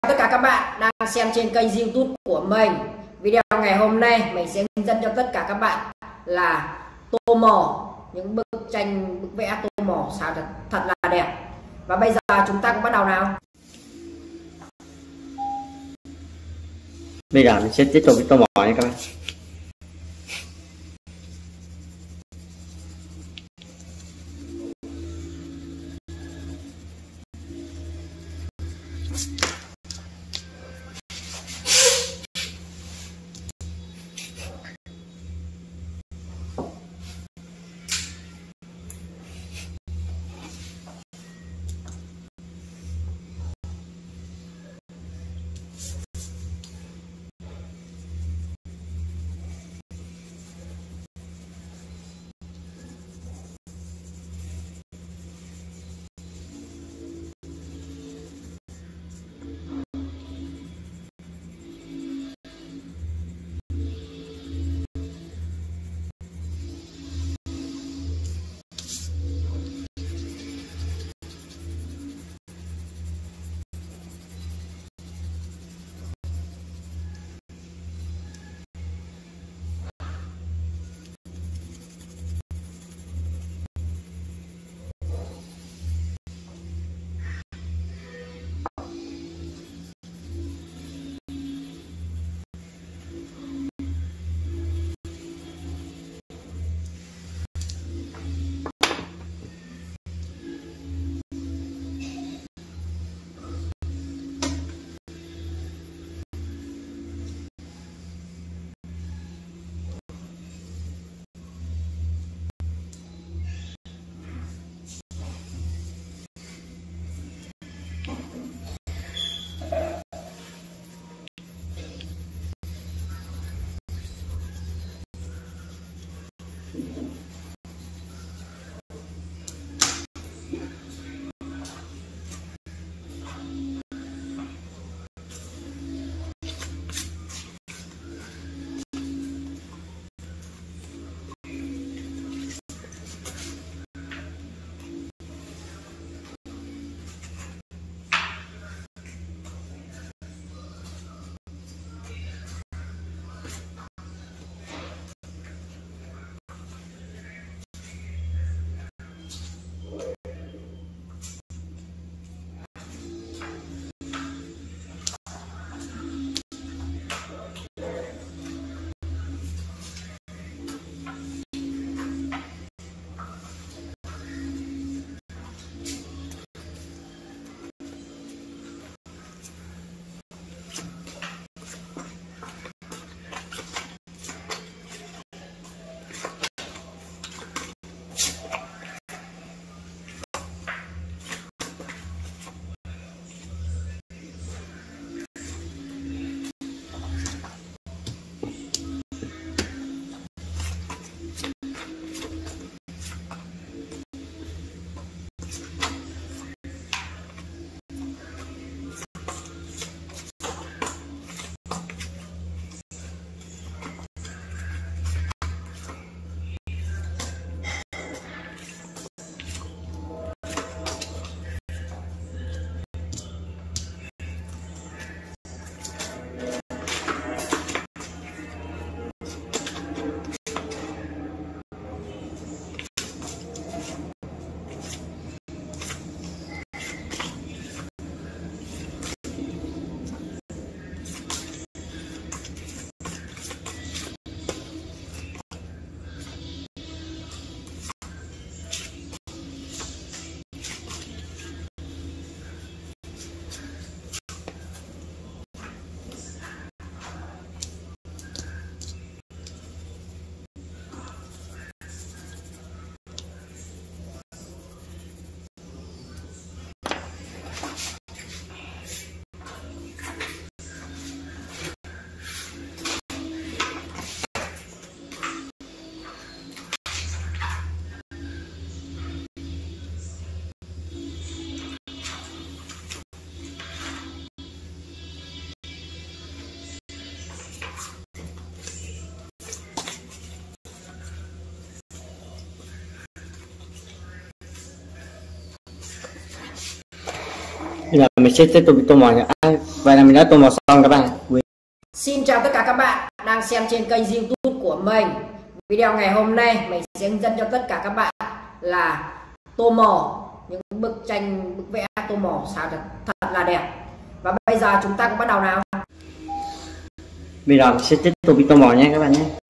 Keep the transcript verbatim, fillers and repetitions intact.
tất cả các bạn đang xem trên kênh YouTube của mình. Video ngày hôm nay mình sẽ hướng dẫn cho tất cả các bạn là tô màu những bức tranh, bức vẽ tô màu sao thật, thật là đẹp. Và bây giờ chúng ta cũng bắt đầu nào. Bây giờ mình sẽ tiếp tục với tô màu nha các bạn. Bây giờ mình sẽ tiếp tục tô màu nhé. À, vậy là mình đã tô màu xong các bạn. Xin chào tất cả các bạn đang xem trên kênh YouTube của mình. Video ngày hôm nay mình sẽ hướng dẫn cho tất cả các bạn là tô màu những bức tranh bức vẽ tô màu sao thật, thật là đẹp. Và bây giờ chúng ta cũng bắt đầu nào. Bây giờ mình sẽ tiếp tục tô màu nhé các bạn nhé.